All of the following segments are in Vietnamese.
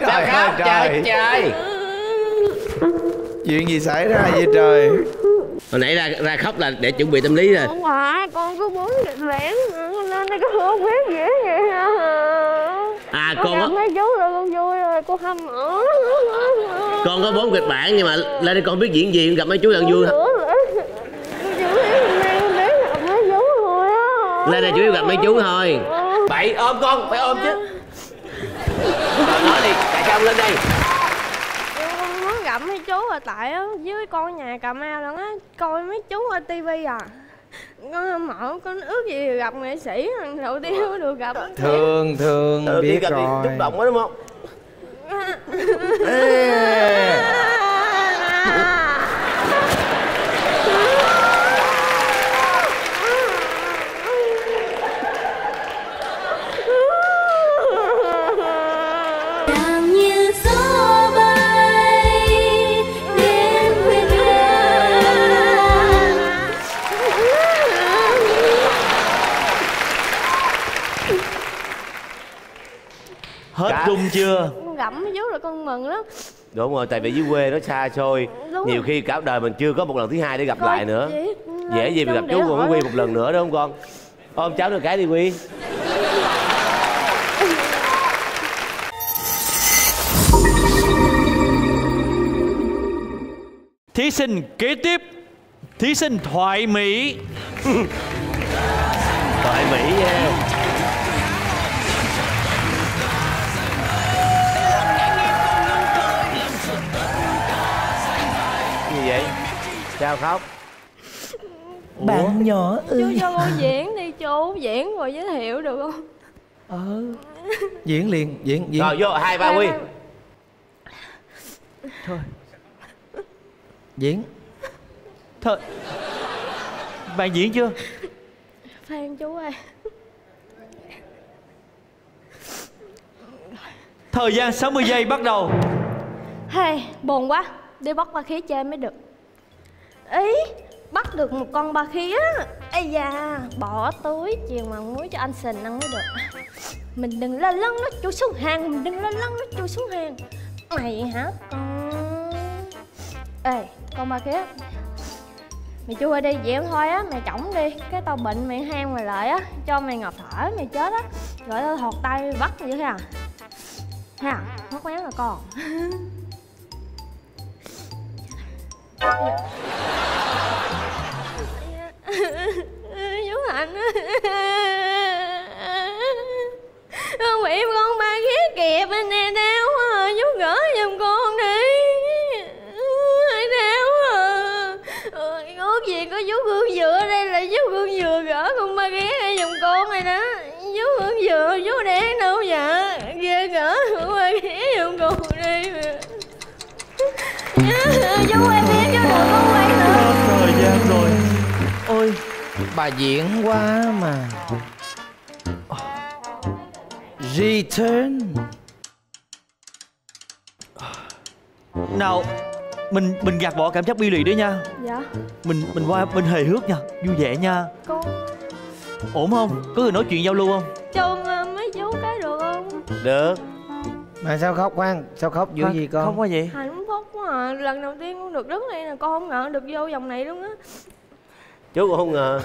Sao khóc trời trời? Chuyện gì xảy ra vậy trời? Hồi nãy ra khóc là để chuẩn bị tâm lý rồi. Không phải, con cứ muốn kịch bản lên đây có không biết gì vậy hả? À con gặp mấy chú rồi con vui rồi, con hâm mộ. Con có 4 kịch bản nhưng mà lên đây con biết diễn gì, gặp mấy chú là vui hả? Lên đây chủ yếu gặp mấy chú thôi. Bậy ôm con, phải ôm chứ. Nói đi, tại sao ông lên đây? Con muốn gặp mấy chú là tại dưới con nhà Cà Mau lần á, coi mấy chú ở tivi à. Con hâm mộ, con ước gì gặp nghệ sĩ lần đầu tiên có được gặp. Thương biết rồi. Xúc động quá đúng không? Hết rung chưa? Con gặp mấy chú là con mừng lắm. Đúng rồi, tại vì dưới quê nó xa xôi. Nhiều khi cả đời mình chưa có một lần thứ hai để gặp lại nữa. Dễ gì mà gặp chú còn Quy một lần nữa đó không con? Ôm cháu được cái đi Quy. Thí sinh kế tiếp, thí sinh Thoại Mỹ. Thoại Mỹ nha. Gì vậy? Sao khóc? Bạn nhỏ ơi. Chú cho con diễn đi chú, diễn rồi giới thiệu được không? Diễn liền, diễn. Rồi vô 2 3 Quy. Thôi Diễn. Thôi bạn diễn chưa? Phan chú ơi. Thời gian 60 giây bắt đầu. Hey, buồn quá, đi bắt ba khía chơi mới được. Ý, bắt được một con ba khía. Ây da, bỏ túi chiều mặn muối cho anh Sình ăn mới được. Mình đừng la lăng nó chui xuống hàng, mình đừng la lăng nó chui xuống hàng. Mày hả con? Ê, con ba khía, mày chui đi dẻo thôi á, mày chổng đi. Cái tao bệnh mày hang mày lại á, cho mày ngập thở mày chết á. Rồi tao thọt tay bắt mày vậy thế à? Ha, mất méo là con. Chú Hạnh con bị con ba ghé kẹp anh nè, đau quá à. Chú gỡ giùm con đi. Đau quá à. Ước gì có chú Gương Dừa ở đây là chú Gương Dừa gỡ con ba ghé ra giùm con này đó. Chú Gương Dừa, chú đen đâu vậy? Ghê gỡ con ba ghé giùm con đi. Chú quen biết chú đừng có quen nữa. Hết thời gian rồi. Ôi, bà diễn quá mà. Return. Nào, mình gạt bỏ cảm giác bi lụy đấy nha. Dạ. Mình qua bên hề hước nha, vui vẻ nha. Con Ổn không? Có người nói chuyện giao lưu không? cho mấy chú cái được không? Được. Mà sao khóc khoan? Sao khóc dữ gì con? Không có gì. Hạnh phúc quá à. Lần đầu tiên con được đứng đây nè, con không ngờ được vô vòng này luôn á. Chú cũng không ngờ.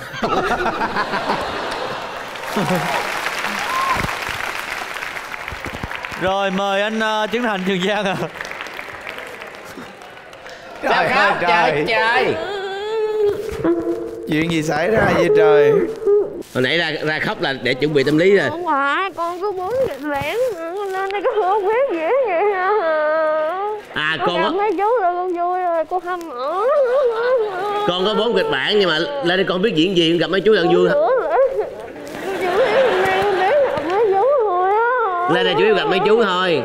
Rồi mời anh Trấn Thành Trường Giang à. Sao khóc trời trời? Chuyện gì xảy ra vậy trời? Hồi nãy ra khóc là để chuẩn bị tâm lý rồi. Không phải, con cứ muốn kịch bản lên đây có không biết gì vậy hả? À con gặp mấy chú rồi con vui rồi, con hâm mộ. Con có 4 kịch bản nhưng mà lên đây con biết diễn gì, gặp mấy chú là vui hả? Lên đây chủ yếu gặp mấy chú thôi.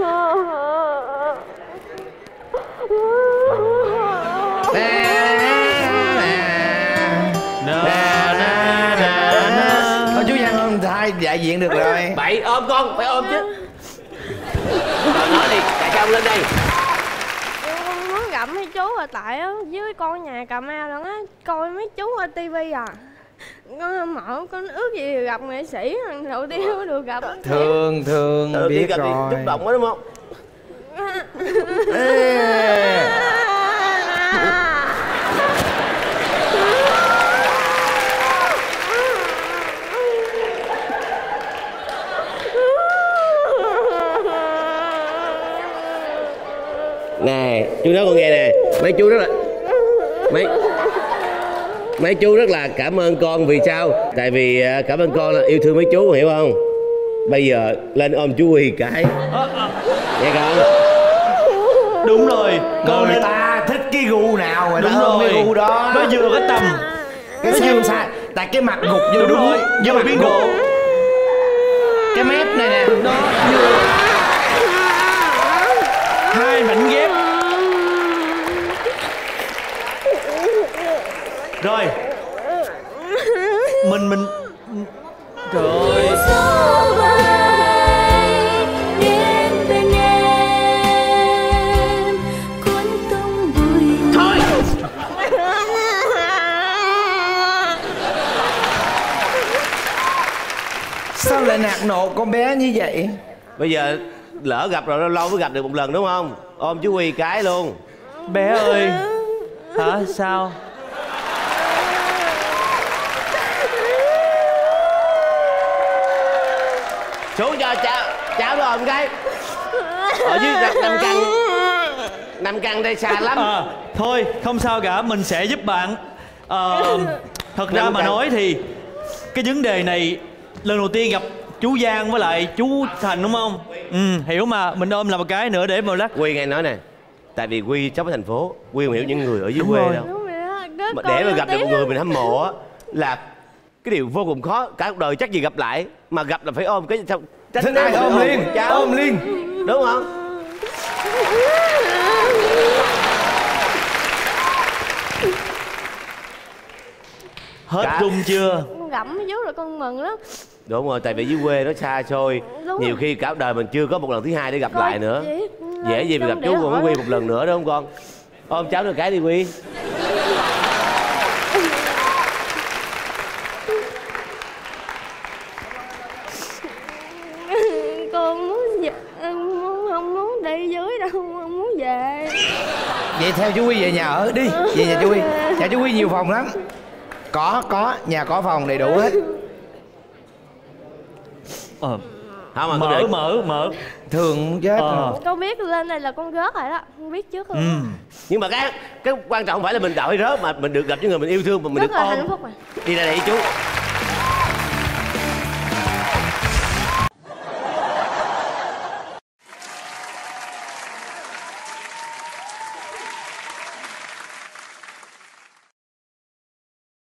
Thôi chú Giang ôm thay đại diện được rồi. Bậy ôm con, phải ôm chứ. Rồi nói đi, tại sao ông lên đây? Con muốn gặp mấy chú là tại dưới con nhà Cà Mau lần á, coi mấy chú ở tivi à. Con hâm mộ, con ước gì gặp nghệ sĩ lần đầu tiên có được gặp. Thương Đi biết gặp rồi. thì xúc động quá đúng không? Nè chú nói con nghe nè, mấy chú rất là mấy chú rất là cảm ơn con. Vì sao? Tại vì cảm ơn con là yêu thương mấy chú, hiểu không? Bây giờ lên ôm chú Huy cái nghe con. Đúng rồi, con người ta thích cái gu nào rồi. Đúng ta ôm rồi, cái gu đó. nó vừa cái tầm. Cái xương sai. Tại cái mặt gục vô. Đúng rồi, vừa biến gục. Cái mép này nè. Đó, vừa hai mảnh ghép. Rồi mình trời ơi. Thôi. Sao lại nạt nộ con bé như vậy? Bây giờ lỡ gặp rồi, lâu lâu mới gặp được một lần đúng không? Ôm chú Huy cái luôn. Bé ơi. Hả sao? Xuống cho cháu nó ôm cái. Ở dưới 5 căn đây xa lắm. Thôi không sao cả, mình sẽ giúp bạn. Thật ra mà nói thì cái vấn đề này lần đầu tiên gặp chú Giang với lại chú Thành đúng không? Hiểu mà, mình ôm là một cái nữa để mà lát. Huy nghe nói nè, tại vì Huy sống ở thành phố, Huy không hiểu những người ở dưới quê đâu. Mà để mà gặp được một người mình hâm mộ á là cái điều vô cùng khó. Cả cuộc đời chắc gì gặp lại, mà gặp là phải ôm cái sao thích ai ôm liền, ôm liền, đúng không? Hết rung chưa? Con gặm vú rồi con mừng lắm. Đúng rồi, tại vì dưới quê nó xa xôi. Nhiều khi cả đời mình chưa có một lần thứ hai để gặp lại nữa. Dễ gì mà gặp chú còn Huy một lần nữa, đúng không con? Ôm cháu được cái đi Huy. Con muốn không muốn đi dưới đâu, không muốn về. Vậy theo chú Huy về nhà ở đi. Về nhà chú Huy. Nhà chú Huy nhiều phòng lắm. Có nhà có phòng đầy đủ hết. Không mà mở thường chết. Con biết lên đây là con rớt rồi đó, con biết trước luôn. Nhưng mà cái quan trọng không phải là mình đậu hay rớt, mà mình được gặp những người mình yêu thương mà mình rất được là ôm. hạnh phúc mà. Đi ra đây chú.